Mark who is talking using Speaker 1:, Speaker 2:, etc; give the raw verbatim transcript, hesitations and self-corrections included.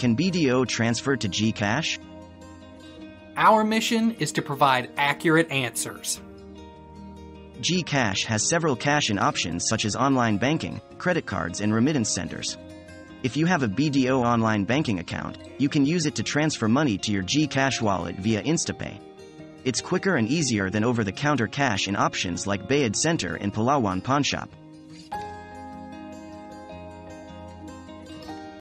Speaker 1: Can B D O transfer to GCash?
Speaker 2: Our mission is to provide accurate answers.
Speaker 1: GCash has several cash-in options such as online banking, credit cards, and remittance centers. If you have a B D O online banking account, you can use it to transfer money to your GCash wallet via InstaPay. It's quicker and easier than over-the-counter cash-in options like Bayad Center and Palawan Pawn Shop.